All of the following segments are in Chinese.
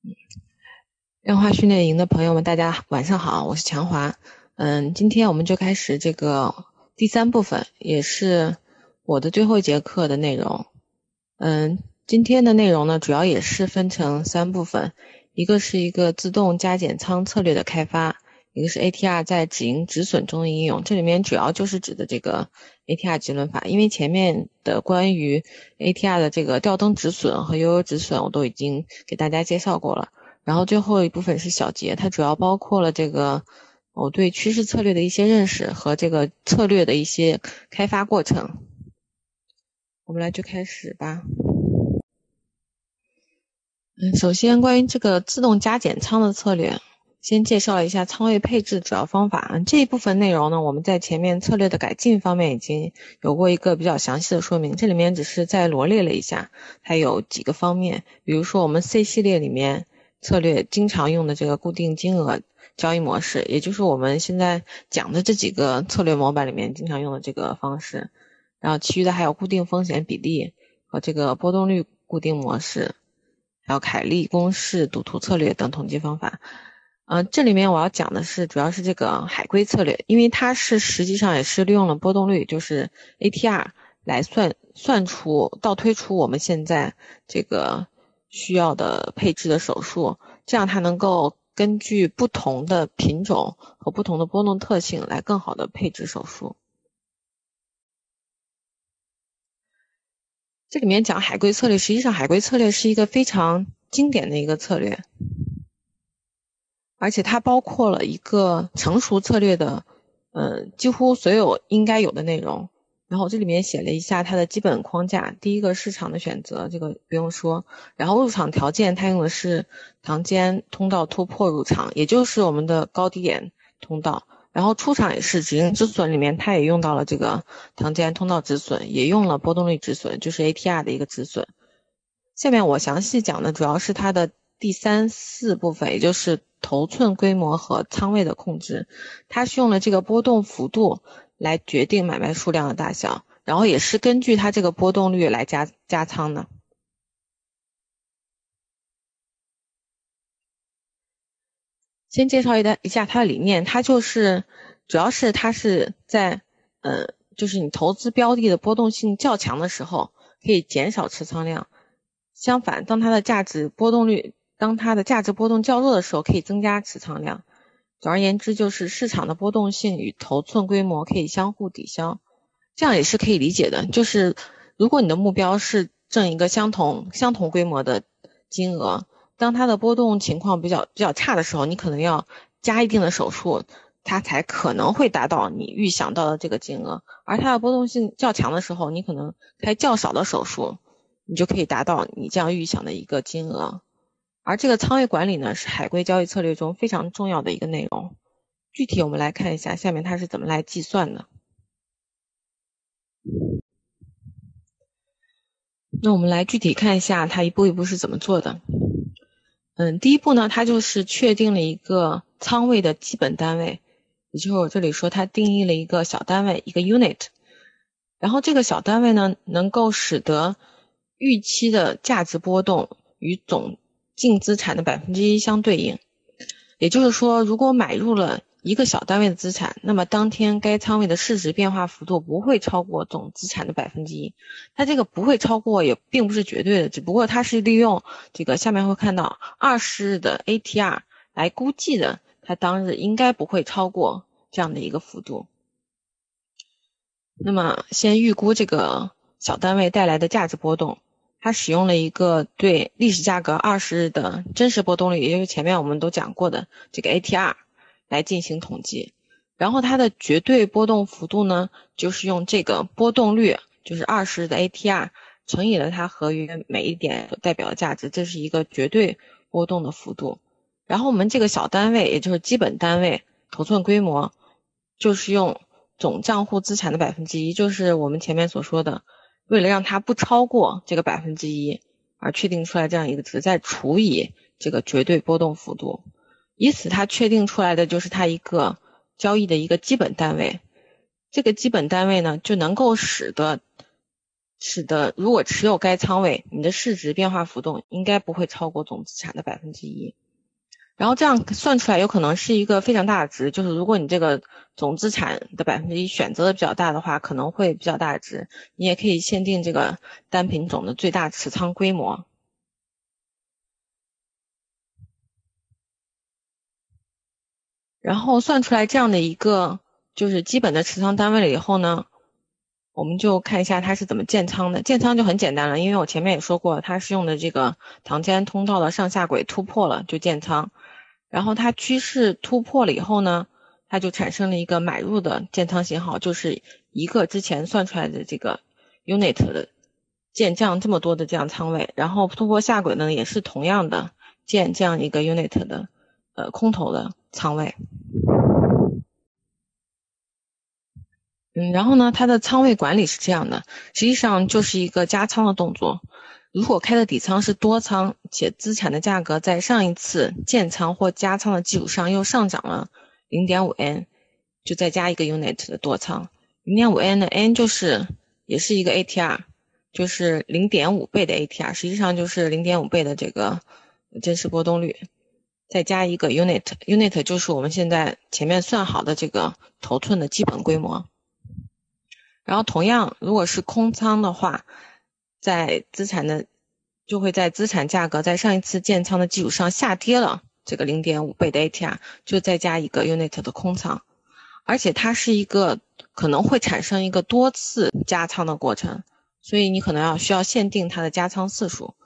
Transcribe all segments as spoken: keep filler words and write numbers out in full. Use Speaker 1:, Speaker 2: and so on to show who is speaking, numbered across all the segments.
Speaker 1: 量化训练营的朋友们，大家晚上好，我是强华。嗯，今天我们就开始这个第三部分，也是我的最后一节课的内容。嗯，今天的内容呢，主要也是分成三部分，一个是一个自动加减仓策略的开发，一个是 A T R 在止盈止损中的应用，这里面主要就是指的这个 A T R 止损法，因为前面的关于 A T R 的这个吊灯止损和悠悠止损我都已经给大家介绍过了。然后最后一部分是小结，它主要包括了这个我对趋势策略的一些认识和这个策略的一些开发过程。我们来就开始吧。嗯，首先关于这个自动加减仓的策略，先介绍一下仓位配置主要方法。嗯，这一部分内容呢，我们在前面策略的改进方面已经有过一个比较详细的说明，这里面只是再罗列了一下，它有几个方面，比如说我们 C 系列里面策略经常用的这个固定金额交易模式，也就是我们现在讲的这几个策略模板里面经常用的这个方式。然后其余的还有固定风险比例和这个波动率固定模式，还有凯利公式、赌徒策略等统计方法。呃，这里面我要讲的是主要是这个海龟策略，因为它是实际上也是利用了波动率，就是 A T R 来算算出倒推出我们现在这个需要的配置的手数，这样它能够根据不同的品种和不同的波动特性来更好的配置手数。这里面讲海龟策略，实际上海龟策略是一个非常经典的一个策略，而且它包括了一个成熟策略的呃几乎所有应该有的内容。然后这里面写了一下它的基本框架，第一个市场的选择，这个不用说，然后入场条件它用的是堂间通道突破入场，也就是我们的高低点通道，然后出场也是止盈止损里面它也用到了这个堂间通道止损，也用了波动率止损，就是 A T R 的一个止损。下面我详细讲的主要是它的第三四部分，也就是头寸规模和仓位的控制，它是用了这个波动幅度来决定买卖数量的大小，然后也是根据它这个波动率来加加仓的。先介绍一下一下它的理念，它就是主要是它是在呃就是你投资标的的波动性较强的时候可以减少持仓量，相反当它的价值波动率当它的价值波动较弱的时候可以增加持仓量。总而言之，就是市场的波动性与头寸规模可以相互抵消，这样也是可以理解的。就是如果你的目标是挣一个相同相同规模的金额，当它的波动情况比较比较差的时候，你可能要加一定的手数，它才可能会达到你预想到的这个金额。而它的波动性较强的时候，你可能开较少的手数，你就可以达到你这样预想的一个金额。而这个仓位管理呢，是海龟交易策略中非常重要的一个内容。具体我们来看一下下面它是怎么来计算的。那我们来具体看一下它一步一步是怎么做的。嗯，第一步呢，它就是确定了一个仓位的基本单位，也就是我这里说它定义了一个小单位，一个 unit。然后这个小单位呢，能够使得预期的价值波动与总净资产的百分之一相对应。也就是说，如果买入了一个小单位的资产，那么当天该仓位的市值变化幅度不会超过总资产的百分之一。它这个不会超过也并不是绝对的，只不过它是利用这个下面会看到二十日的 A T R 来估计的，它当日应该不会超过这样的一个幅度。那么先预估这个小单位带来的价值波动，它使用了一个对历史价格二十日的真实波动率，也就是前面我们都讲过的这个 A T R 来进行统计。然后它的绝对波动幅度呢，就是用这个波动率，就是二十日的 A T R 乘以了它合约每一点所代表的价值，这是一个绝对波动的幅度。然后我们这个小单位，也就是基本单位头寸规模，就是用总账户资产的百分之一，就是我们前面所说的，为了让它不超过这个百分之一而确定出来这样一个值，再除以这个绝对波动幅度，以此它确定出来的就是它一个交易的一个基本单位。这个基本单位呢，就能够使得使得如果持有该仓位，你的市值变化浮动应该不会超过总资产的百分之一。然后这样算出来有可能是一个非常大的值，就是如果你这个总资产的百分之一选择的比较大的话，可能会比较大的值。你也可以限定这个单品种的最大持仓规模。然后算出来这样的一个就是基本的持仓单位了以后呢，我们就看一下它是怎么建仓的。建仓就很简单了，因为我前面也说过，它是用的这个堂间通道的上下轨突破了就建仓。然后它趋势突破了以后呢，它就产生了一个买入的建仓信号，就是一个之前算出来的这个 unit 的建这样这么多的这样仓位，然后突破下轨呢也是同样的建这样一个 unit 的呃空头的仓位。嗯，然后呢，它的仓位管理是这样的，实际上就是一个加仓的动作。如果开的底仓是多仓，且资产的价格在上一次建仓或加仓的基础上又上涨了 零点五 N， 就再加一个 unit 的多仓。零点五 N 的 N 就是也是一个 A T R， 就是 零点五 倍的 A T R， 实际上就是 零点五 倍的这个真实波动率。再加一个 unit， unit 就是我们现在前面算好的这个头寸的基本规模。然后同样，如果是空仓的话，在资产的就会在资产价格在上一次建仓的基础上下跌了这个 零点五 倍的 A T R， 就再加一个 unit 的空仓。而且它是一个可能会产生一个多次加仓的过程，所以你可能要需要限定它的加仓次数。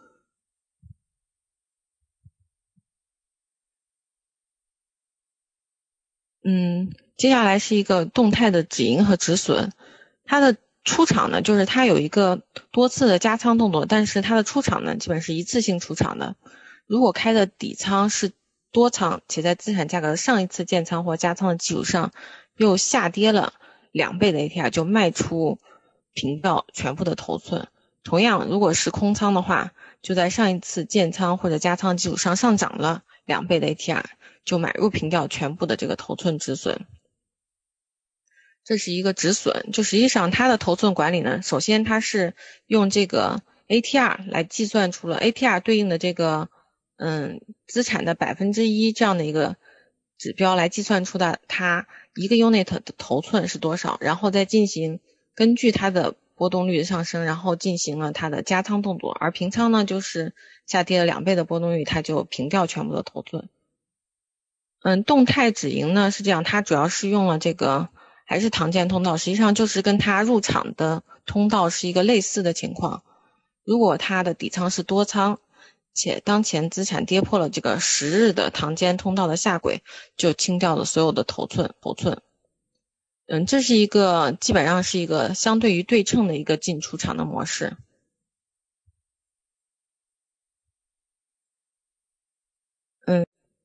Speaker 1: 嗯，接下来是一个动态的止盈和止损。它的出场呢，就是它有一个多次的加仓动作，但是它的出场呢，基本是一次性出场的。如果开的底仓是多仓，且在资产价格的上一次建仓或加仓的基础上又下跌了两倍的 A T R， 就卖出平掉全部的头寸。同样，如果是空仓的话，就在上一次建仓或者加仓基础上上涨了两倍的 A T R， 就买入平掉全部的这个头寸止损。这是一个止损，就实际上它的头寸管理呢，首先它是用这个 A T R 来计算出了 A T R 对应的这个嗯资产的百分之一这样的一个指标来计算出的它一个 unit 的头寸是多少，然后再进行根据它的波动率的上升，然后进行了它的加仓动作，而平仓呢就是下跌了两倍的波动率，它就平掉全部的头寸。嗯，动态止盈呢是这样，它主要是用了这个还是堂间通道，实际上就是跟它入场的通道是一个类似的情况。如果它的底仓是多仓，且当前资产跌破了这个十日的堂间通道的下轨，就清掉了所有的头寸头寸。嗯，这是一个基本上是一个相对于对称的一个进出场的模式。嗯。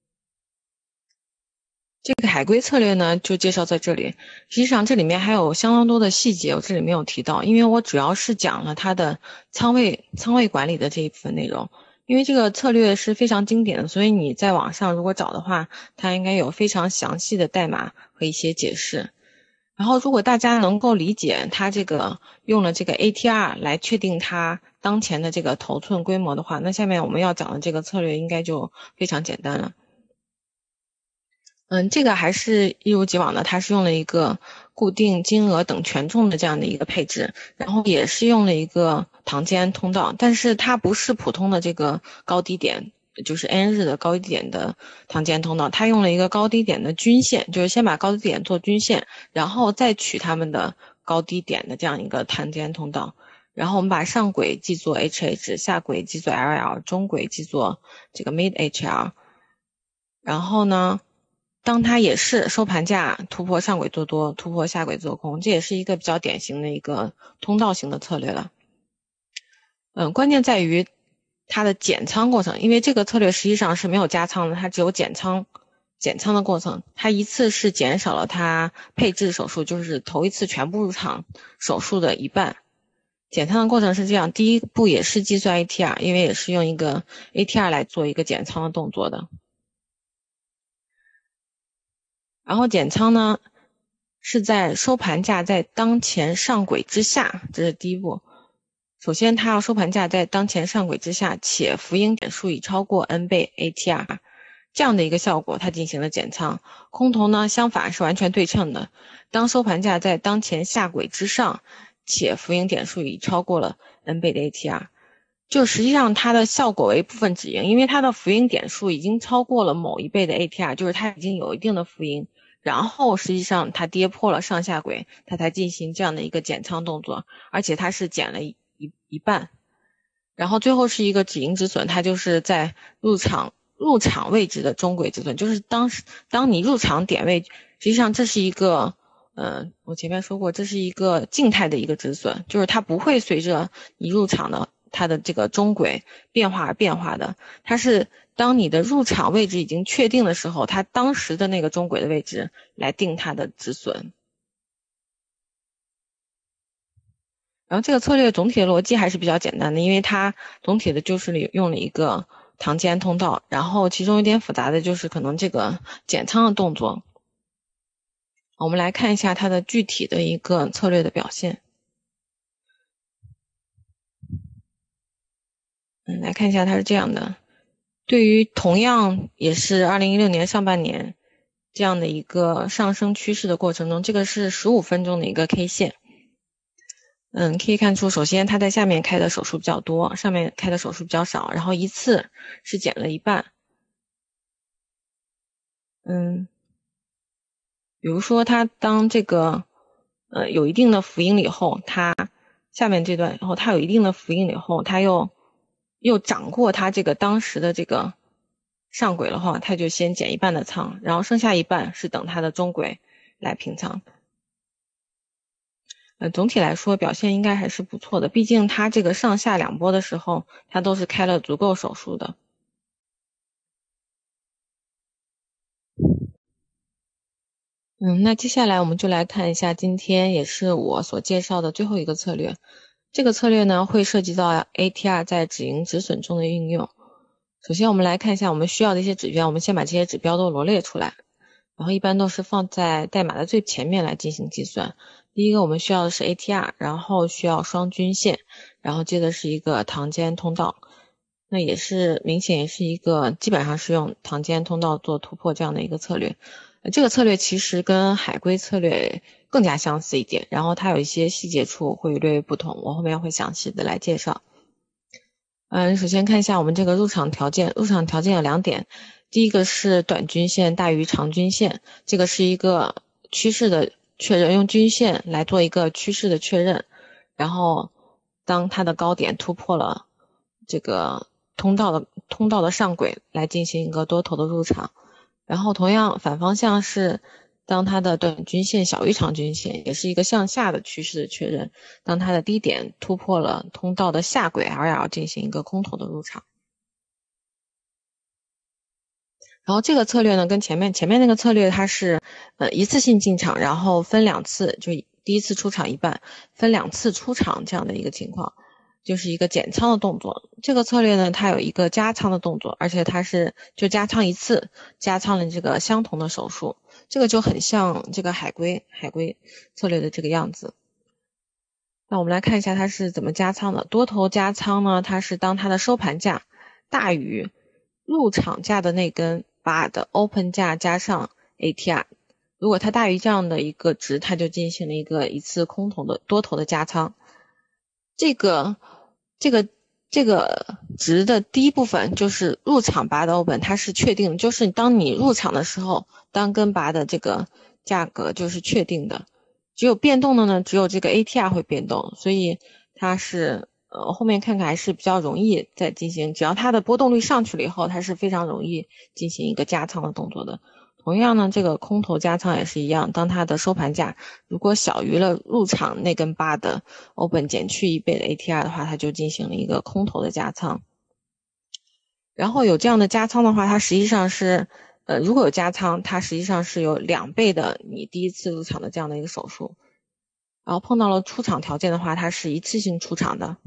Speaker 1: 这个海龟策略呢，就介绍在这里。实际上这里面还有相当多的细节，我这里没有提到，因为我主要是讲了它的仓位仓位管理的这一部分内容。因为这个策略是非常经典的，所以你在网上如果找的话，它应该有非常详细的代码和一些解释。然后如果大家能够理解它这个用了这个 A T R 来确定它当前的这个头寸规模的话，那下面我们要讲的这个策略应该就非常简单了。嗯，这个还是一如既往的，它是用了一个固定金额等权重的这样的一个配置，然后也是用了一个堂间通道，但是它不是普通的这个高低点，就是 N 日的高低点的堂间通道，它用了一个高低点的均线，就是先把高低点做均线，然后再取它们的高低点的这样一个堂间通道，然后我们把上轨记作 H H， 下轨记作 L L， 中轨记作这个 Mid H L， 然后呢当它也是收盘价突破上轨做多，突破下轨做空，这也是一个比较典型的一个通道型的策略了。嗯，关键在于它的减仓过程，因为这个策略实际上是没有加仓的，它只有减仓减仓的过程。它一次是减少了它配置手数，就是头一次全部入场手数的一半。减仓的过程是这样，第一步也是计算 A T R， 因为也是用一个 A T R 来做一个减仓的动作的。然后减仓呢是在收盘价在当前上轨之下，这是第一步。 首先它要收盘价在当前上轨之下，且浮盈点数已超过 N 倍 A T R， 这样的一个效果它进行了减仓。空头呢相反是完全对称的，当收盘价在当前下轨之上，且浮盈点数已超过了 N 倍的 A T R， 就实际上它的效果为部分止盈，因为它的浮盈点数已经超过了某一倍的 A T R， 就是它已经有一定的浮盈，然后实际上它跌破了上下轨，它才进行这样的一个减仓动作，而且它是减了一一一半，然后最后是一个止盈止损，它就是在入场入场位置的中轨止损，就是当时当你入场点位，实际上这是一个呃，我前面说过，这是一个静态的一个止损，就是它不会随着你入场的它的这个中轨变化而变化的，它是当你的入场位置已经确定的时候，它当时的那个中轨的位置来定它的止损。然后这个策略总体的逻辑还是比较简单的，因为它总体的就是用了一个堂间通道，然后其中有点复杂的就是可能这个减仓的动作。我们来看一下它的具体的一个策略的表现。嗯，来看一下它是这样的，对于同样也是二零一六年上半年这样的一个上升趋势的过程中，这个是十五分钟的一个 K 线。嗯，可以看出，首先它在下面开的手数比较多，上面开的手数比较少，然后一次是减了一半。嗯，比如说它当这个呃有一定的浮盈以后，它下面这段，然后它有一定的浮盈以后，它又又涨过它这个当时的这个上轨的话，它就先减一半的仓，然后剩下一半是等它的中轨来平仓。呃，总体来说表现应该还是不错的，毕竟它这个上下两波的时候，它都是开了足够手数的。嗯，那接下来我们就来看一下今天也是我所介绍的最后一个策略。这个策略呢会涉及到 A T R 在止盈止损中的运用。首先我们来看一下我们需要的一些指标，我们先把这些指标都罗列出来，然后一般都是放在代码的最前面来进行计算。第一个我们需要的是 A T R， 然后需要双均线，然后接着是一个堂间通道。那也是明显也是一个基本上是用堂间通道做突破这样的一个策略。这个策略其实跟海龟策略更加相似一点，然后它有一些细节处会略有不同，我后面会详细的来介绍。嗯，首先看一下我们这个入场条件，入场条件有两点，第一个是短均线大于长均线，这个是一个趋势的确认，用均线来做一个趋势的确认，然后当它的高点突破了这个通道的通道的上轨来进行一个多头的入场。然后同样反方向是当它的短均线小于长均线，也是一个向下的趋势的确认，当它的低点突破了通道的下轨而要进行一个空头的入场。然后这个策略呢跟前面前面那个策略它是呃一次性进场，然后分两次，就第一次出场一半，分两次出场这样的一个情况，就是一个减仓的动作。这个策略呢它有一个加仓的动作，而且它是就加仓一次，加仓了这个相同的手数，这个就很像这个海龟海龟策略的这个样子。那我们来看一下它是怎么加仓的。多头加仓呢，它是当它的收盘价大于入场价的那根把的 open 价加上 A T R， 如果它大于这样的一个值，它就进行了一个一次空头的多头的加仓。这个这个这个值的第一部分就是入场拔的 open， 它是确定的，就是当你入场的时候，当根拔的这个价格就是确定的。只有变动的呢，只有这个 A T R 会变动，所以它是呃后面看看还是比较容易再进行，只要它的波动率上去了以后，它是非常容易进行一个加仓的动作的。同样呢，这个空头加仓也是一样，当它的收盘价如果小于了入场那根八的 open 减去一倍的 A T R 的话，它就进行了一个空头的加仓。然后有这样的加仓的话，它实际上是呃如果有加仓，它实际上是有两倍的你第一次入场的这样的一个手数。然后碰到了出场条件的话，它是一次性出场的。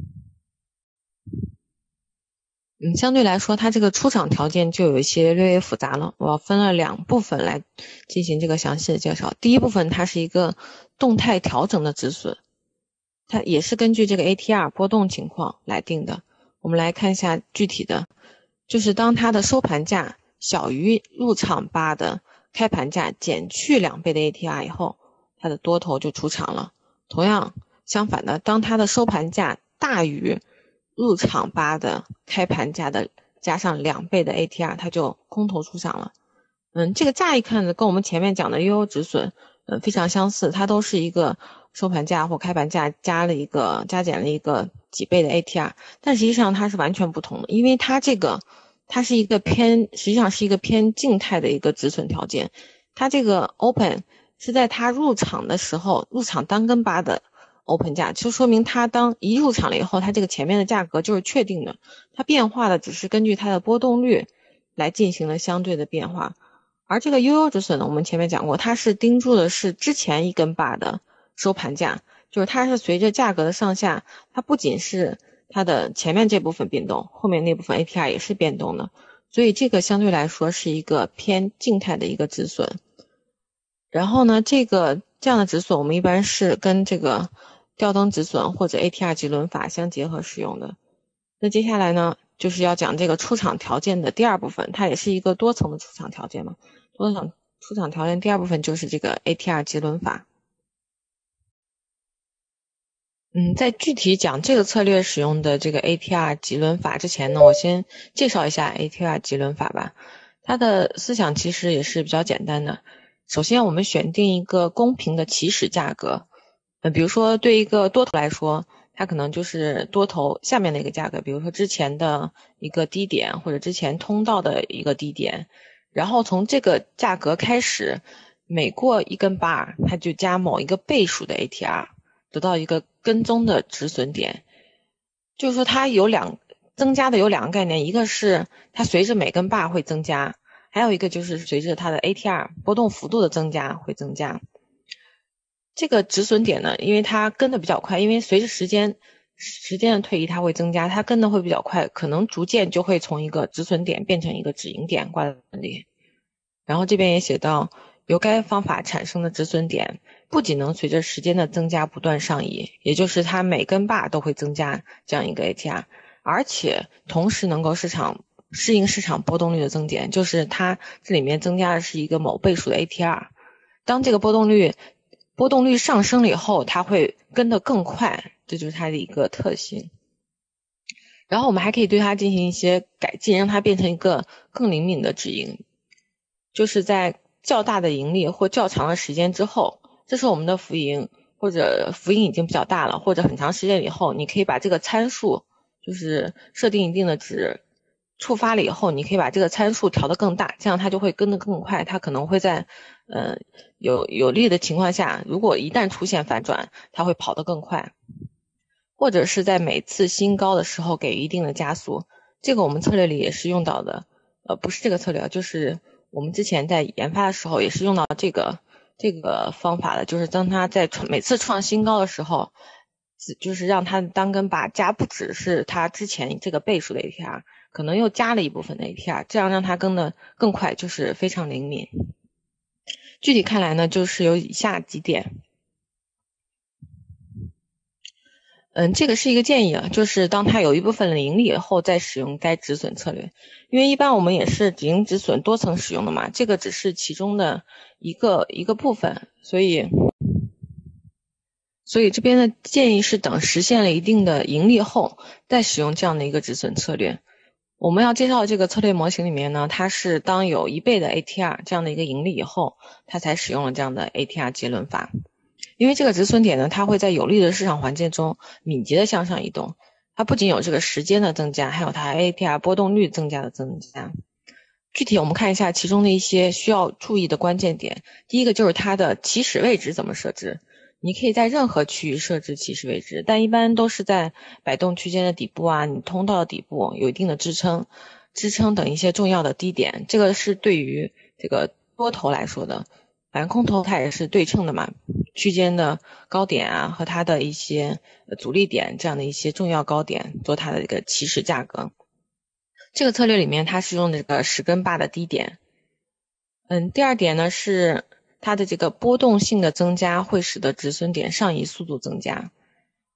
Speaker 1: 嗯，相对来说它这个出场条件就有一些略微复杂了，我分了两部分来进行这个详细的介绍。第一部分它是一个动态调整的止损， 它也是根据这个 A T R 波动情况来定的。我们来看一下具体的，就是当它的收盘价小于入场八的开盘价减去两倍的 A T R 以后，它的多头就出场了。同样相反的，当它的收盘价大于入场八的开盘价的加上两倍的 A T R， 它就空头出场了。嗯，这个乍一看呢，跟我们前面讲的悠悠止损，嗯，非常相似，它都是一个收盘价或开盘价加了一个加减了一个几倍的 A T R， 但实际上它是完全不同的，因为它这个它是一个偏实际上是一个偏静态的一个止损条件，它这个 open 是在它入场的时候入场单根八的 open 价，就说明它当一入场了以后，它这个前面的价格就是确定的，它变化的只是根据它的波动率来进行了相对的变化。而这个悠悠止损呢，我们前面讲过，它是盯住的是之前一根把的收盘价，就是它是随着价格的上下，它不仅是它的前面这部分变动，后面那部分 A T R 也是变动的，所以这个相对来说是一个偏静态的一个止损。然后呢，这个这样的止损我们一般是跟这个吊灯止损或者 A T R 级轮法相结合使用的。那接下来呢，就是要讲这个出场条件的第二部分，它也是一个多层的出场条件嘛。多层出场条件第二部分就是这个 A T R 级轮法。嗯，在具体讲这个策略使用的这个 A T R 级轮法之前呢，我先介绍一下 A T R 级轮法吧。它的思想其实也是比较简单的。首先我们选定一个公平的起始价格，呃，比如说对一个多头来说，它可能就是多头下面的一个价格，比如说之前的一个低点或者之前通道的一个低点，然后从这个价格开始，每过一根 bar 它就加某一个倍数的 A T R， 得到一个跟踪的止损点。就是说它有两增加的有两个概念，一个是它随着每根 bar 会增加，还有一个就是随着它的 A T R 波动幅度的增加会增加。这个止损点呢，因为它跟的比较快，因为随着时间时间的推移它会增加，它跟的会比较快，可能逐渐就会从一个止损点变成一个止盈点挂在那里。然后这边也写到，由该方法产生的止损点不仅能随着时间的增加不断上移，也就是它每根 bar 都会增加这样一个 A T R， 而且同时能够市场适应市场波动率的增减，就是它这里面增加的是一个某倍数的 A T R， 当这个波动率波动率上升了以后，它会跟得更快，这就是它的一个特性。然后我们还可以对它进行一些改进，让它变成一个更灵敏的止盈，就是在较大的盈利或较长的时间之后，这时候我们的浮盈或者浮盈已经比较大了，或者很长时间以后，你可以把这个参数就是设定一定的值，触发了以后，你可以把这个参数调得更大，这样它就会跟得更快，它可能会在呃有有利的情况下，如果一旦出现反转，它会跑得更快，或者是在每次新高的时候给予一定的加速。这个我们策略里也是用到的，呃，不是这个策略，就是我们之前在研发的时候也是用到这个这个方法的，就是当它在每次创新高的时候，就是让它单根把加不只是它之前这个倍数的 A T R， 可能又加了一部分的 A T R， 这样让它跟得更快，就是非常灵敏。具体看来呢，就是有以下几点。嗯，这个是一个建议啊，就是当它有一部分的盈利以后再使用该止损策略，因为一般我们也是止盈止损多层使用的嘛，这个只是其中的一个一个部分，所以所以这边的建议是等实现了一定的盈利后再使用这样的一个止损策略。我们要介绍的这个策略模型里面呢，它是当有一倍的 A T R 这样的一个盈利以后，它才使用了这样的 A T R 结论法。因为这个止损点呢，它会在有利的市场环境中敏捷的向上移动，它不仅有这个时间的增加，还有它 A T R 波动率增加的增加。具体我们看一下其中的一些需要注意的关键点。第一个就是它的起始位置怎么设置，你可以在任何区域设置起始位置，但一般都是在摆动区间的底部啊，你通道的底部有一定的支撑支撑等一些重要的低点，这个是对于这个多头来说的。反正空头它也是对称的嘛，区间的高点啊和它的一些阻力点这样的一些重要高点做它的这个起始价格。这个策略里面它是用这个十根把的低点。嗯，第二点呢是它的这个波动性的增加会使得止损点上移速度增加。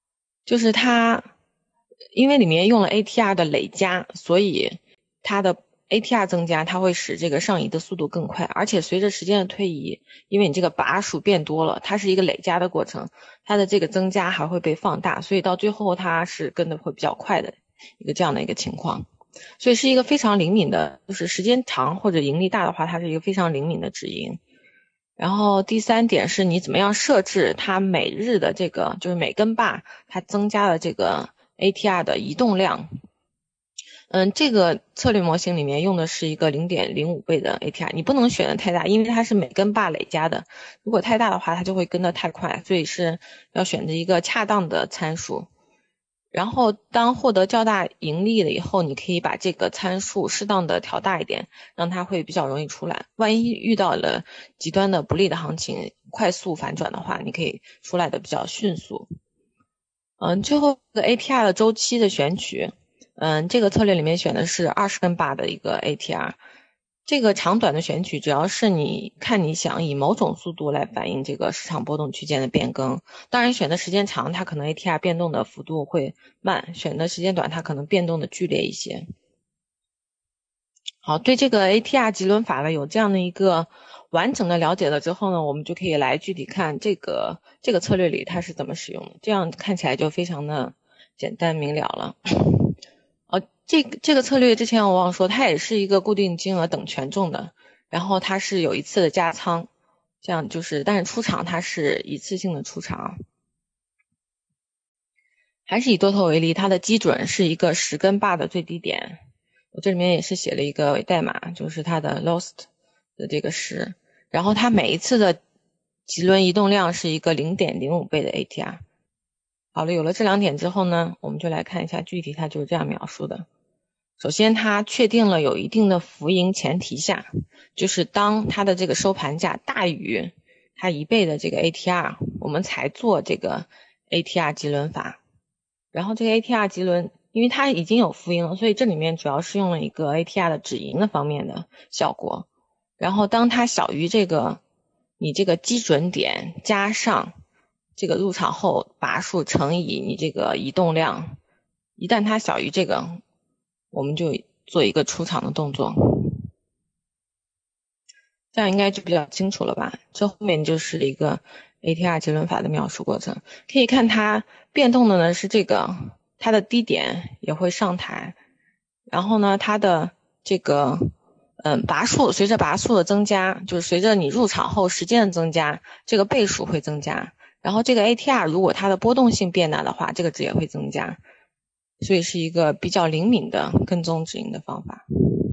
Speaker 1: 就是它因为里面用了 A T R 的累加，所以它的 A T R 增加，它会使这个上移的速度更快，而且随着时间的推移，因为你这个把数变多了，它是一个累加的过程，它的这个增加还会被放大，所以到最后它是跟的会比较快的一个这样的一个情况。所以是一个非常灵敏的，就是时间长或者盈利大的话，它是一个非常灵敏的止盈。然后第三点是你怎么样设置它每日的这个，就是每根把它增加的这个 A T R 的移动量。嗯，这个策略模型里面用的是一个 零点零五 倍的 A T R， 你不能选的太大，因为它是每根把累加的，如果太大的话它就会跟得太快，所以是要选择一个恰当的参数。然后当获得较大盈利了以后，你可以把这个参数适当的调大一点，让它会比较容易出来，万一遇到了极端的不利的行情快速反转的话，你可以出来的比较迅速。嗯，最后的 A T R 的周期的选取，嗯，这个策略里面选的是二十根把的一个 A T R， 这个长短的选取主要是你看你想以某种速度来反映这个市场波动区间的变更，当然选的时间长，它可能 A T R 变动的幅度会慢，选的时间短，它可能变动的剧烈一些。好，对这个 A T R 级轮法呢有这样的一个完整的了解了之后呢，我们就可以来具体看这个这个策略里它是怎么使用的，这样看起来就非常的简单明了了。呃，这个这个策略之前我忘说，它也是一个固定金额等权重的，然后它是有一次的加仓，这样就是，但是出场它是一次性的出场。还是以多头为例，它的基准是一个十根把的最低点，我这里面也是写了一个代码，就是它的 lost 的这个十，然后它每一次的级轮移动量是一个 零点零五 倍的 A T R。好了，有了这两点之后呢，我们就来看一下具体它就是这样描述的。首先它确定了有一定的浮盈前提下，就是当它的这个收盘价大于它一倍的这个 A T R， 我们才做这个 A T R 级轮法。然后这个 A T R 级轮因为它已经有浮盈了，所以这里面主要是用了一个 A T R 的止盈的方面的效果。然后当它小于这个你这个基准点加上这个入场后把数乘以你这个移动量，一旦它小于这个，我们就做一个出场的动作。这样应该就比较清楚了吧？这后面就是一个 A T R 级轮法的描述过程。可以看它变动的呢是这个，它的低点也会上抬，然后呢它的这个嗯把数随着把数的增加，就是随着你入场后时间的增加，这个倍数会增加。然后这个 A T R 如果它的波动性变大的话，这个值也会增加，所以是一个比较灵敏的跟踪止盈的方法。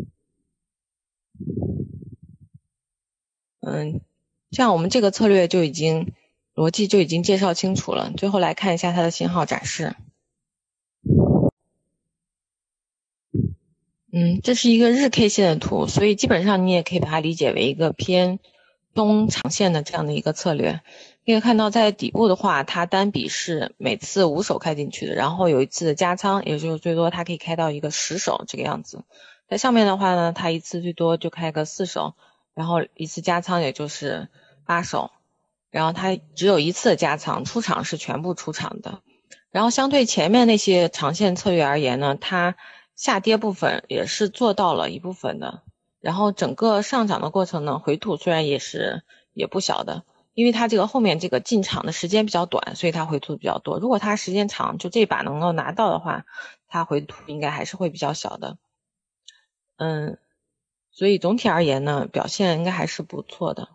Speaker 1: 嗯，这样我们这个策略就已经逻辑就已经介绍清楚了。最后来看一下它的信号展示。嗯，这是一个日 K 线的图，所以基本上你也可以把它理解为一个偏中长线的这样的一个策略。可以看到在底部的话，它单笔是每次五手开进去的，然后有一次的加仓，也就是最多它可以开到一个十手这个样子。在上面的话呢，它一次最多就开个四手，然后一次加仓也就是八手，然后它只有一次的加仓，出场是全部出场的。然后相对前面那些长线策略而言呢，它下跌部分也是做到了一部分的，然后整个上涨的过程呢，回吐虽然也是也不小的，因为它这个后面这个进场的时间比较短，所以它回吐比较多。如果它时间长，就这把能够拿到的话，它回吐应该还是会比较小的。嗯，所以总体而言呢，表现应该还是不错的。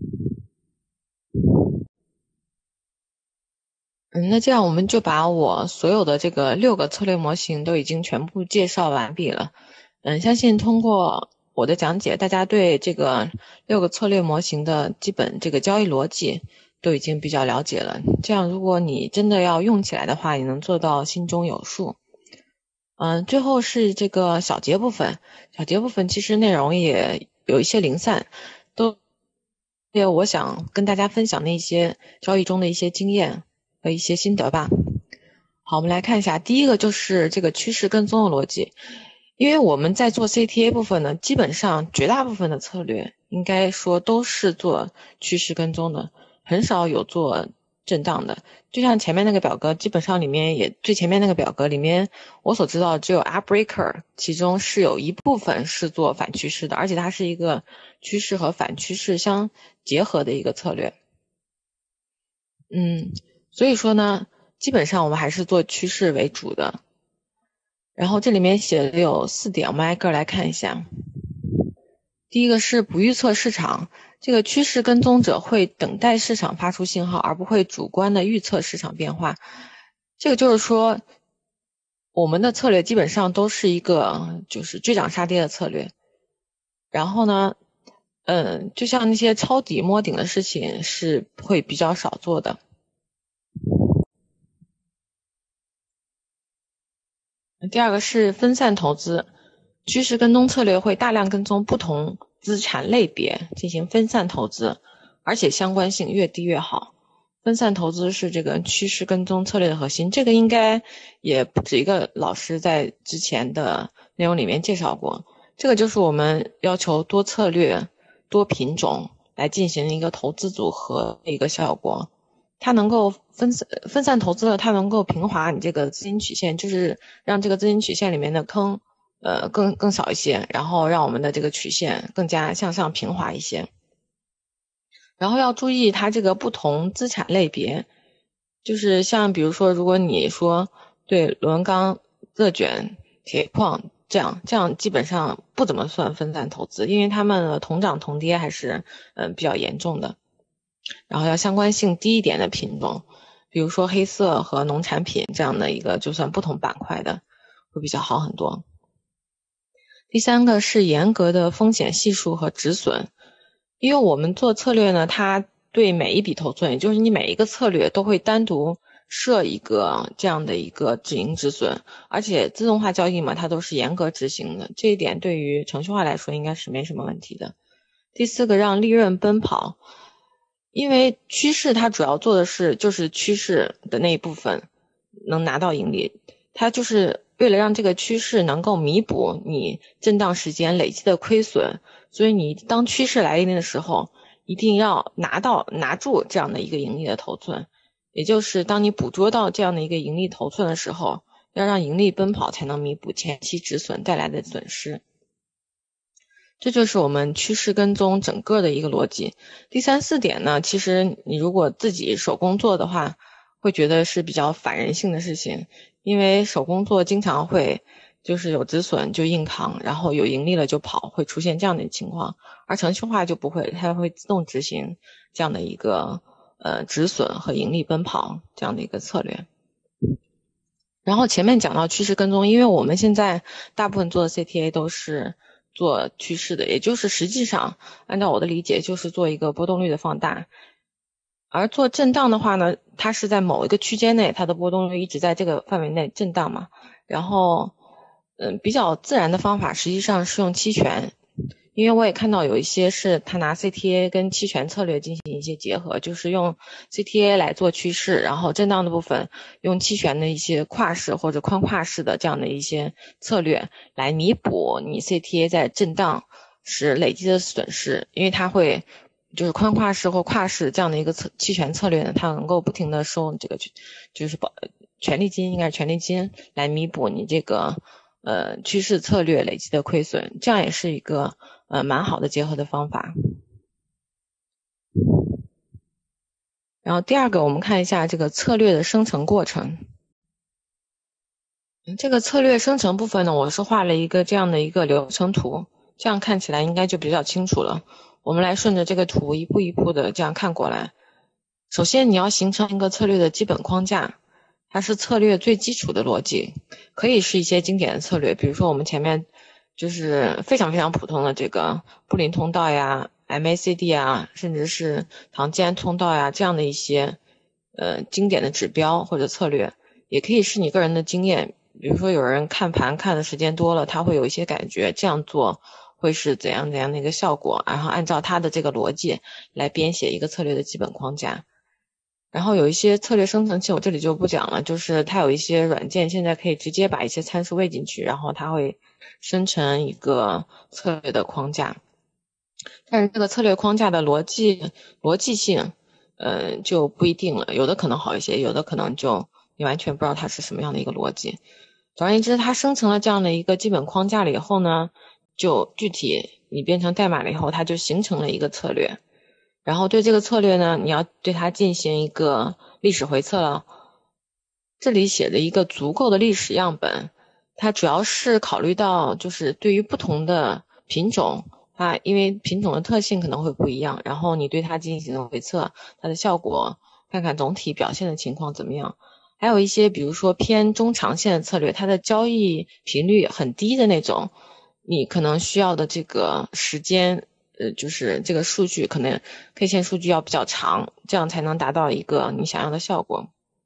Speaker 1: 嗯，那这样我们就把我所有的这个六个策略模型都已经全部介绍完毕了。嗯，相信通过我的讲解，大家对这个六个策略模型的基本这个交易逻辑都已经比较了解了。这样如果你真的要用起来的话，你能做到心中有数。嗯，最后是这个小节部分，小节部分其实内容也有一些零散，都也我想跟大家分享的一些交易中的一些经验和一些心得吧。好，我们来看一下，第一个就是这个趋势跟踪的逻辑。因为我们在做 C T A 部分呢，基本上绝大部分的策略应该说都是做趋势跟踪的，很少有做震荡的。就像前面那个表格，基本上里面也最前面那个表格里面，我所知道只有 up breaker， 其中是有一部分是做反趋势的，而且它是一个趋势和反趋势相结合的一个策略。嗯，所以说呢，基本上我们还是做趋势为主的。然后这里面写的有四点，我们挨个来看一下。第一个是不预测市场，这个趋势跟踪者会等待市场发出信号，而不会主观的预测市场变化。这个就是说，我们的策略基本上都是一个就是追涨杀跌的策略。然后呢，嗯，就像那些抄底摸顶的事情是会比较少做的。第二个是分散投资，趋势跟踪策略会大量跟踪不同资产类别进行分散投资，而且相关性越低越好。分散投资是这个趋势跟踪策略的核心，这个应该也不止一个老师在之前的内容里面介绍过。这个就是我们要求多策略、多品种来进行一个投资组合的一个效果。它能够分散分散投资了，它能够平滑你这个资金曲线，就是让这个资金曲线里面的坑呃更更少一些，然后让我们的这个曲线更加向上平滑一些。然后要注意它这个不同资产类别，就是像比如说，如果你说对螺纹钢、热卷、铁矿这样，这样基本上不怎么算分散投资，因为它们的同涨同跌还是嗯、呃、比较严重的。然后要相关性低一点的品种，比如说黑色和农产品这样的一个就算不同板块的会比较好很多。第三个是严格的风险系数和止损，因为我们做策略呢，它对每一笔头寸，也就是你每一个策略都会单独设一个这样的一个止盈止损，而且自动化交易嘛，它都是严格执行的，这一点对于程序化来说应该是没什么问题的。第四个让利润奔跑，因为趋势它主要做的是就是趋势的那一部分能拿到盈利，它就是为了让这个趋势能够弥补你震荡时间累积的亏损，所以你当趋势来临的时候，一定要拿到拿住这样的一个盈利的头寸，也就是当你捕捉到这样的一个盈利头寸的时候，要让盈利奔跑才能弥补前期止损带来的损失。这就是我们趋势跟踪整个的一个逻辑。第三四点呢，其实你如果自己手工做的话，会觉得是比较反人性的事情，因为手工做经常会就是有止损就硬扛，然后有盈利了就跑，会出现这样的情况。而程序化就不会，它会自动执行这样的一个呃止损和盈利奔跑这样的一个策略。然后前面讲到趋势跟踪，因为我们现在大部分做的 C T A 都是做趋势的，也就是实际上按照我的理解就是做一个波动率的放大。而做震荡的话呢，它是在某一个区间内，它的波动率一直在这个范围内震荡嘛。然后嗯，比较自然的方法实际上是用期权，因为我也看到有一些是他拿 C T A 跟期权策略进行一些结合，就是用 C T A 来做趋势，然后震荡的部分用期权的一些跨式或者宽跨式的这样的一些策略来弥补你 C T A 在震荡时累积的损失，因为它会就是宽跨式或跨式这样的一个策期权策略呢，它能够不停的收这个就是保权利金，应该是权利金来弥补你这个呃趋势策略累积的亏损，这样也是一个呃蛮好的结合的方法。然后第二个我们看一下这个策略的生成过程。这个策略生成部分呢，我是画了一个这样的一个流程图，这样看起来应该就比较清楚了。我们来顺着这个图一步一步的这样看过来。首先你要形成一个策略的基本框架，它是策略最基础的逻辑，可以是一些经典的策略，比如说我们前面就是非常非常普通的这个布林通道呀、M A C D 啊，甚至是唐吉安通道呀，这样的一些呃经典的指标或者策略，也可以是你个人的经验，比如说有人看盘看的时间多了，他会有一些感觉，这样做会是怎样怎样的一个效果，然后按照他的这个逻辑来编写一个策略的基本框架。然后有一些策略生成器我这里就不讲了，就是它有一些软件现在可以直接把一些参数喂进去，然后它会生成一个策略的框架。但是这个策略框架的逻辑逻辑性呃，就不一定了，有的可能好一些，有的可能就你完全不知道它是什么样的一个逻辑。总而言之，它生成了这样的一个基本框架了以后呢，就具体你变成代码了以后，它就形成了一个策略。然后对这个策略呢，你要对它进行一个历史回测了。这里写的一个足够的历史样本，它主要是考虑到就是对于不同的品种，它因为品种的特性可能会不一样，然后你对它进行回测，它的效果看看总体表现的情况怎么样。还有一些比如说偏中长线的策略，它的交易频率很低的那种，你可能需要的这个时间呃，就是这个数据可能 K 线数据要比较长，这样才能达到一个你想要的效果。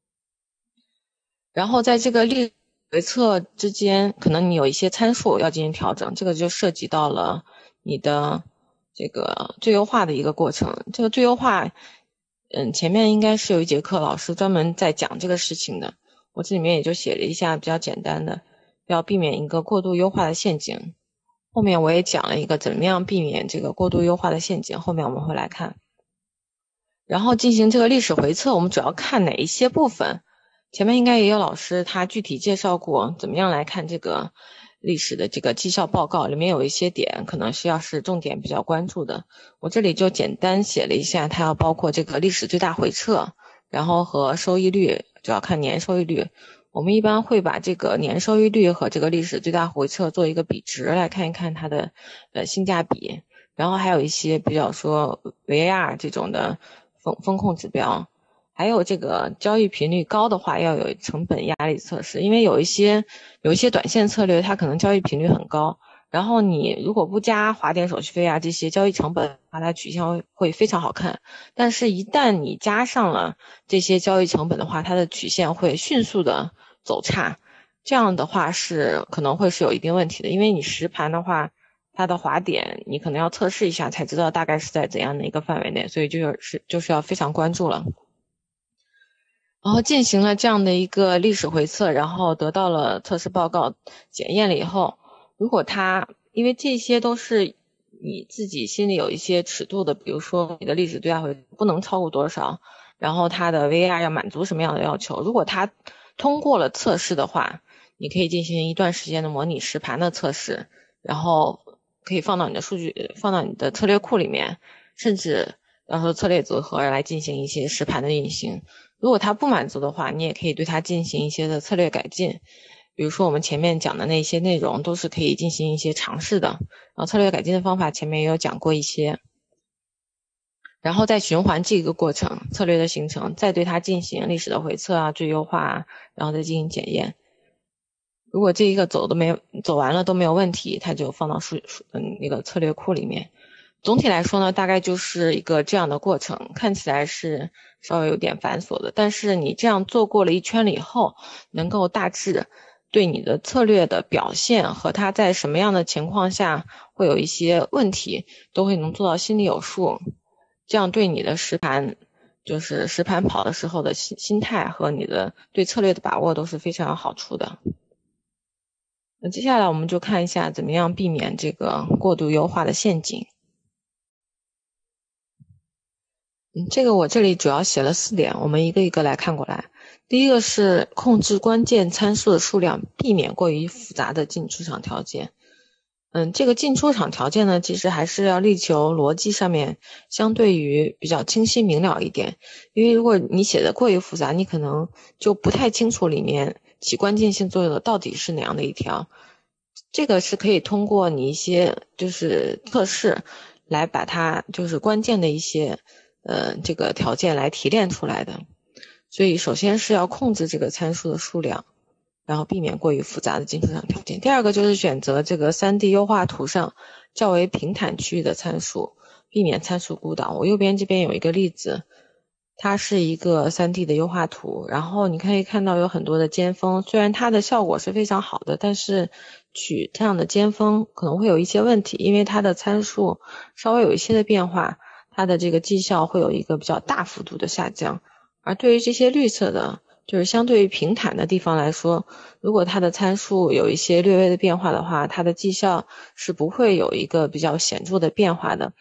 Speaker 1: 然后在这个历史回测之间，可能你有一些参数要进行调整，这个就涉及到了你的这个最优化的一个过程。这个最优化，嗯，前面应该是有一节课老师专门在讲这个事情的，我这里面也就写了一下比较简单的，要避免一个过度优化的陷阱。后面我也讲了一个怎么样避免这个过度优化的陷阱，后面我们会来看。然后进行这个历史回测，我们主要看哪一些部分？前面应该也有老师他具体介绍过怎么样来看这个历史的这个绩效报告，里面有一些点可能需要是重点比较关注的，我这里就简单写了一下，它要包括这个历史最大回撤，然后和收益率，主要看年收益率。我们一般会把这个年收益率和这个历史最大回撤做一个比值，来看一看它的呃性价比，然后还有一些比较说 V A R 这种的风风控指标。还有这个交易频率高的话，要有成本压力测试，因为有一些有一些短线策略它可能交易频率很高，然后你如果不加滑点手续费啊这些交易成本，它曲线会非常好看，但是一旦你加上了这些交易成本的话，它的曲线会迅速的走差，这样的话是可能会是有一定问题的，因为你实盘的话它的滑点你可能要测试一下才知道大概是在怎样的一个范围内，所以就是就是要非常关注了。然后进行了这样的一个历史回测，然后得到了测试报告检验了以后，如果它因为这些都是你自己心里有一些尺度的，比如说你的历史最大回不能超过多少，然后它的 V A R 要满足什么样的要求，如果它通过了测试的话，你可以进行一段时间的模拟实盘的测试，然后可以放到你的数据放到你的策略库里面，甚至到时候策略组合来进行一些实盘的运行。如果它不满足的话，你也可以对它进行一些的策略改进，比如说我们前面讲的那些内容都是可以进行一些尝试的，然后策略改进的方法前面也有讲过一些，然后再循环这个过程，策略的形成，再对它进行历史的回测啊、最优化啊，然后再进行检验。如果这一个走都没有走完了都没有问题，它就放到数嗯那个策略库里面。总体来说呢，大概就是一个这样的过程，看起来是稍微有点繁琐的，但是你这样做过了一圈了以后，能够大致对你的策略的表现和它在什么样的情况下会有一些问题，都会能做到心里有数，这样对你的实盘就是实盘跑的时候的心心态和你的对策略的把握都是非常有好处的。那接下来我们就看一下怎么样避免这个过度优化的陷阱。嗯，这个我这里主要写了四点，我们一个一个来看过来。第一个是控制关键参数的数量，避免过于复杂的进出场条件。嗯，这个进出场条件呢，其实还是要力求逻辑上面相对于比较清晰明了一点。因为如果你写的过于复杂，你可能就不太清楚里面起关键性作用的到底是哪样的一条。这个是可以通过你一些就是测试来把它就是关键的一些呃，这个条件来提炼出来的。所以首先是要控制这个参数的数量，然后避免过于复杂的进出场条件。第二个就是选择这个 三 D 优化图上较为平坦区域的参数，避免参数孤岛。我右边这边有一个例子，它是一个 三 D 的优化图，然后你可以看到有很多的尖峰，虽然它的效果是非常好的，但是取这样的尖峰可能会有一些问题，因为它的参数稍微有一些的变化，它的这个绩效会有一个比较大幅度的下降。而对于这些绿色的，就是相对于平坦的地方来说，如果它的参数有一些略微的变化的话，它的绩效是不会有一个比较显著的变化的。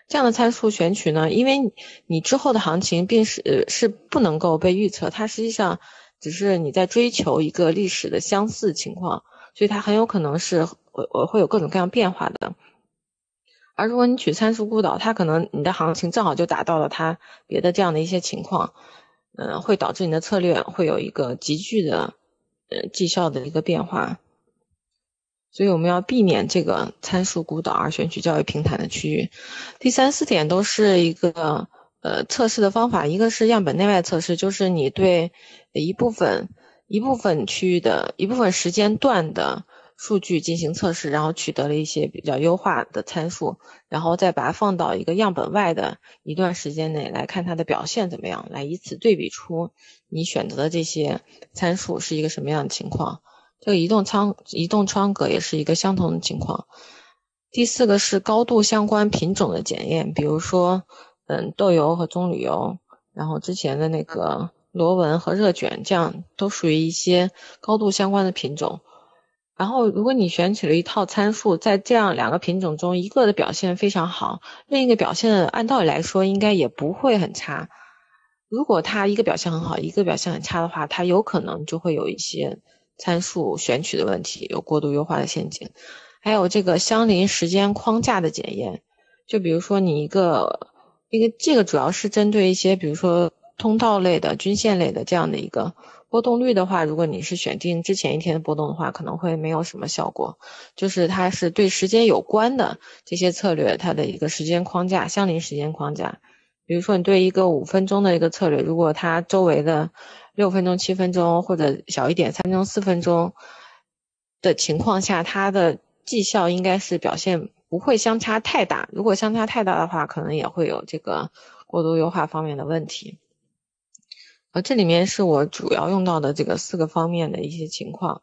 Speaker 1: 这样的参数选取呢，因为你你之后的行情并是、呃、是不能够被预测，它实际上只是你在追求一个历史的相似情况，所以它很有可能是会会有各种各样变化的。而如果你取参数孤岛，它可能你的行情正好就达到了它别的这样的一些情况，嗯、呃，会导致你的策略会有一个急剧的呃绩效的一个变化。所以我们要避免这个参数孤岛而选取较为平坦的区域。第三四点都是一个呃测试的方法，一个是样本内外测试，就是你对一部分一部分区域的一部分时间段的数据进行测试，然后取得了一些比较优化的参数，然后再把它放到一个样本外的一段时间内来看它的表现怎么样，来以此对比出你选择的这些参数是一个什么样的情况。这个移动仓移动窗格也是一个相同的情况。第四个是高度相关品种的检验，比如说嗯豆油和棕榈油，然后之前的那个螺纹和热卷，这样都属于一些高度相关的品种。然后如果你选取了一套参数，在这样两个品种中，一个的表现非常好，另一个表现按道理来说应该也不会很差。如果它一个表现很好，一个表现很差的话，它有可能就会有一些参数选取的问题，有过度优化的陷阱。还有这个相邻时间框架的检验，就比如说你一个一个这个主要是针对一些比如说通道类的均线类的这样的一个波动率的话，如果你是选定之前一天的波动的话，可能会没有什么效果。就是它是对时间有关的这些策略，它的一个时间框架，相邻时间框架。比如说你对一个五分钟的一个策略，如果它周围的六分钟、七分钟或者小一点三分钟、四分钟的情况下，它的绩效应该是表现不会相差太大。如果相差太大的话，可能也会有这个过度优化方面的问题。呃，这里面是我主要用到的这个四个方面的一些情况。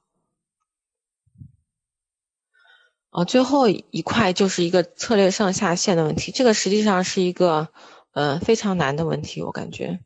Speaker 1: 呃，最后一块就是一个策略上下限的问题，这个实际上是一个呃非常难的问题，我感觉。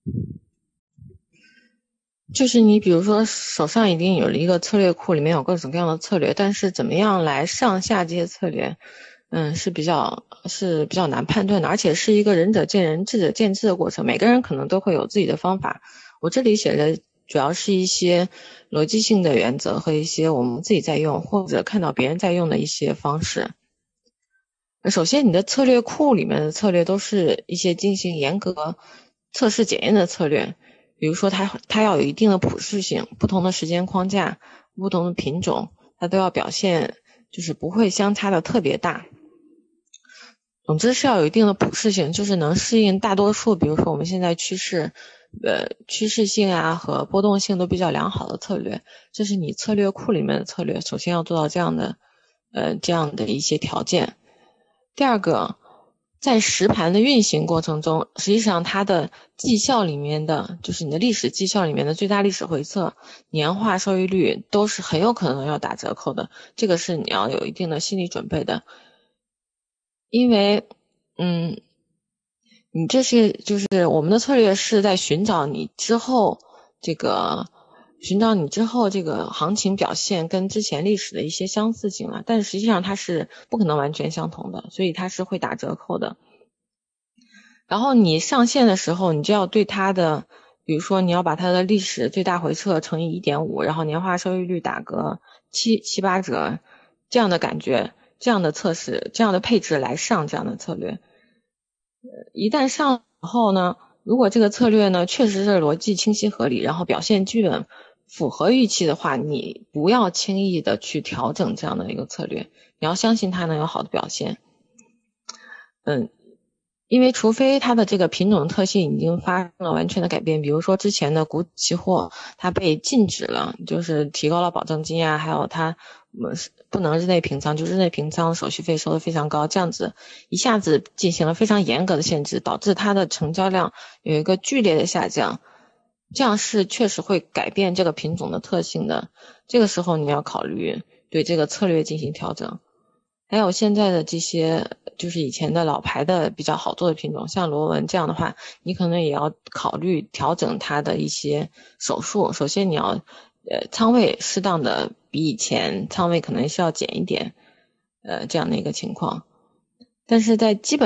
Speaker 1: 就是你比如说手上已经有了一个策略库，里面有各种各样的策略，但是怎么样来上下这些策略，嗯，是比较是比较难判断的，而且是一个仁者见仁，智者见智的过程，每个人可能都会有自己的方法。我这里写的主要是一些逻辑性的原则和一些我们自己在用或者看到别人在用的一些方式。首先你的策略库里面的策略都是一些进行严格测试检验的策略，比如说它它要有一定的普适性，不同的时间框架、不同的品种，它都要表现就是不会相差的特别大。总之是要有一定的普适性，就是能适应大多数，比如说我们现在趋势呃趋势性啊和波动性都比较良好的策略，这是你策略库里面的策略，首先要做到这样的呃这样的一些条件。第二个，在实盘的运行过程中，实际上它的绩效里面的就是你的历史绩效里面的最大历史回测、年化收益率都是很有可能要打折扣的，这个是你要有一定的心理准备的。因为嗯你这是就是我们的策略是在寻找你之后这个寻找你之后这个行情表现跟之前历史的一些相似性了，但是实际上它是不可能完全相同的，所以它是会打折扣的。然后你上线的时候，你就要对它的比如说你要把它的历史最大回撤乘以 一点五， 然后年化收益率打个七七八折，这样的感觉，这样的测试，这样的配置来上这样的策略。一旦上后呢，如果这个策略呢确实是逻辑清晰合理，然后表现基本符合预期的话，你不要轻易的去调整这样的一个策略，你要相信它能有好的表现。嗯，因为除非它的这个品种特性已经发生了完全的改变，比如说之前的股期货它被禁止了，就是提高了保证金啊，还有它不能日内平仓，就日内平仓手续费收得非常高，这样子一下子进行了非常严格的限制，导致它的成交量有一个剧烈的下降，这样是确实会改变这个品种的特性的，这个时候你要考虑对这个策略进行调整。还有现在的这些就是以前的老牌的比较好做的品种，像螺纹这样的话，你可能也要考虑调整它的一些手术。首先你要呃仓位适当的比以前仓位可能是要减一点呃这样的一个情况。但是在基本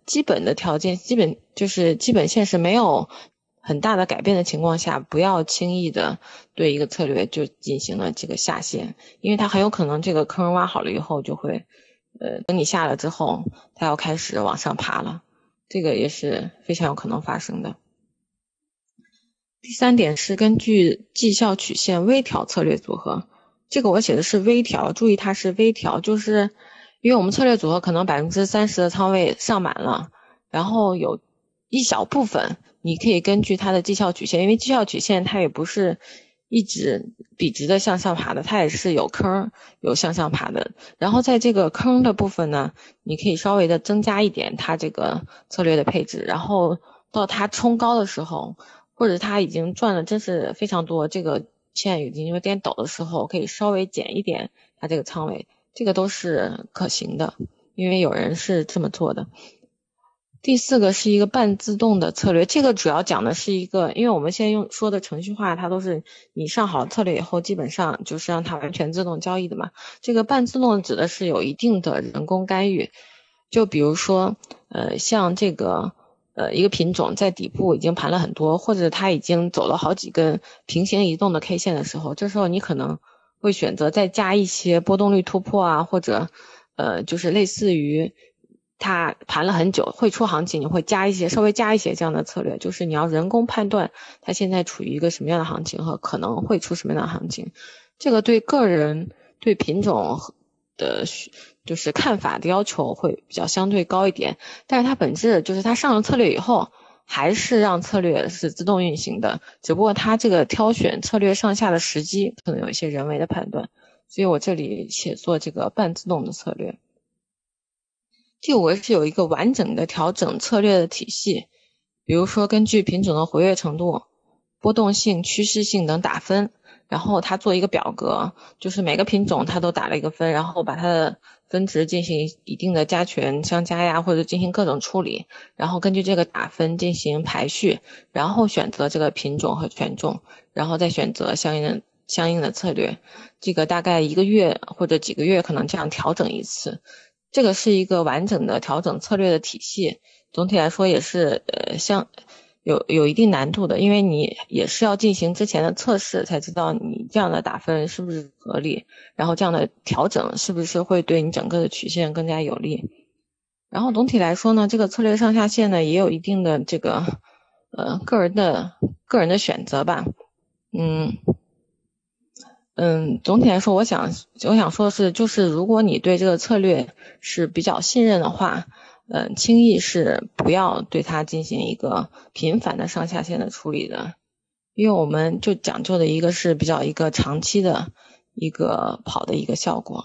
Speaker 1: 基本的条件，基本就是基本线是没有很大的改变的情况下，不要轻易的对一个策略就进行了这个下线，因为它很有可能这个坑挖好了以后就会呃等你下了之后它要开始往上爬了，这个也是非常有可能发生的。第三点是根据绩效曲线微调策略组合，这个我写的是微调，注意它是微调，就是因为我们策略组合可能 百分之三十 的仓位上满了，然后有一小部分你可以根据它的绩效曲线，因为绩效曲线它也不是一直笔直的向上爬的，它也是有坑有向上爬的，然后在这个坑的部分呢，你可以稍微的增加一点它这个策略的配置，然后到它冲高的时候，或者它已经赚了真是非常多，这个线已经有点陡的时候，可以稍微减一点它这个仓位，这个都是可行的，因为有人是这么做的。第四个是一个半自动的策略，这个主要讲的是一个，因为我们现在用说的程序化，它都是你上好策略以后，基本上就是让它完全自动交易的嘛。这个半自动指的是有一定的人工干预，就比如说，呃，像这个。呃，一个品种在底部已经盘了很多，或者它已经走了好几根平行移动的 K 线的时候，这时候你可能会选择再加一些波动率突破啊，或者呃，就是类似于它盘了很久会出行情，你会加一些稍微加一些这样的策略，就是你要人工判断它现在处于一个什么样的行情和可能会出什么样的行情，这个对个人对品种的就是看法的要求会比较相对高一点，但是它本质就是它上了策略以后还是让策略是自动运行的，只不过它这个挑选策略上下的时机可能有一些人为的判断，所以我这里写作这个半自动的策略。第五个是有一个完整的调整策略的体系，比如说根据品种的活跃程度、波动性、趋势性等打分，然后它做一个表格，就是每个品种它都打了一个分，然后把它的分值进行一定的加权相加呀，或者进行各种处理，然后根据这个打分进行排序，然后选择这个品种和权重，然后再选择相应的相应的策略，这个大概一个月或者几个月可能这样调整一次，这个是一个完整的调整策略的体系，总体来说也是呃像有有一定难度的，因为你也是要进行之前的测试才知道你这样的打分是不是合理，然后这样的调整是不是会对你整个的曲线更加有利。然后总体来说呢，这个策略上下限呢也有一定的这个呃个人的个人的选择吧。嗯嗯，总体来说我想我想说的是，就是如果你对这个策略是比较信任的话，嗯，轻易是不要对它进行一个频繁的上下限的处理的，因为我们就讲究的一个是比较一个长期的一个跑的一个效果。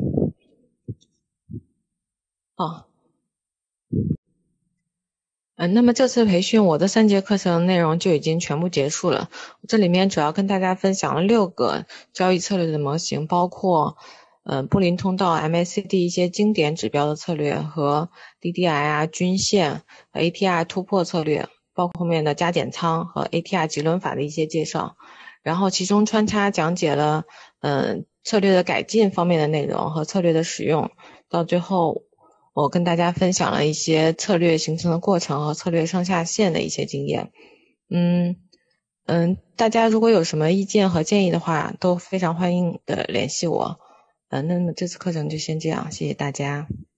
Speaker 1: 哦，嗯，那么这次培训我的三节课程内容就已经全部结束了，这里面主要跟大家分享了六个交易策略的模型，包括呃，布林通道 M A C D 一些经典指标的策略和 D D I 啊、均线、A T R 突破策略，包括后面的加减仓和 A T R 级轮法的一些介绍，然后其中穿插讲解了嗯、呃、策略的改进方面的内容和策略的使用，到最后我跟大家分享了一些策略形成的过程和策略上下限的一些经验。嗯嗯，大家如果有什么意见和建议的话，都非常欢迎的联系我。呃，那么这次课程就先这样，谢谢大家。